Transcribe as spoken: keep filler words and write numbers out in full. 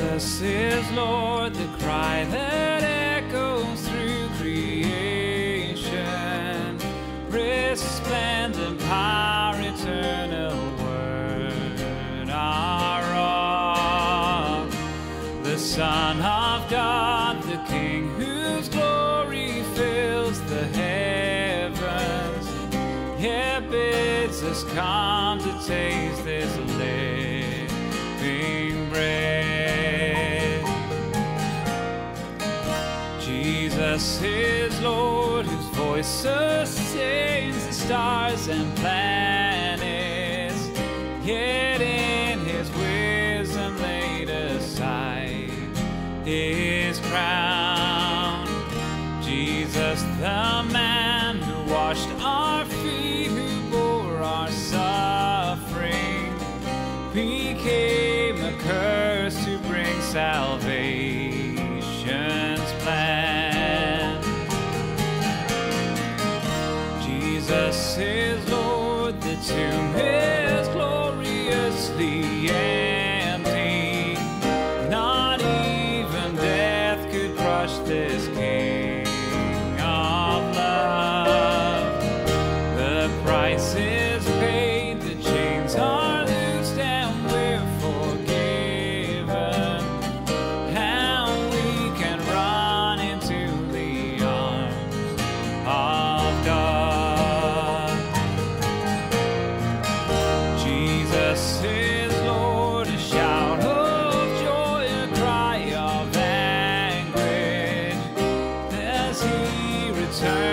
Jesus is Lord, the cry that echoes through creation, resplendent power, eternal word, our rock, the Son of God, the King whose glory fills the heavens, yet bids us come to taste this living bread. Jesus is Lord, whose voice sustains the stars and planets, yet in his wisdom laid aside his crown. Jesus, the man who washed our feet, who bore our suffering, became a curse to bring salvation's plan. Jesus is Lord, the tomb is gloriously empty. Not even death could crush this King of love. The price is paid, the chains are loosed, and we're forgiven, and we can run into the arms of God. Jesus is Lord, a shout of joy, a cry of anguish, as he returns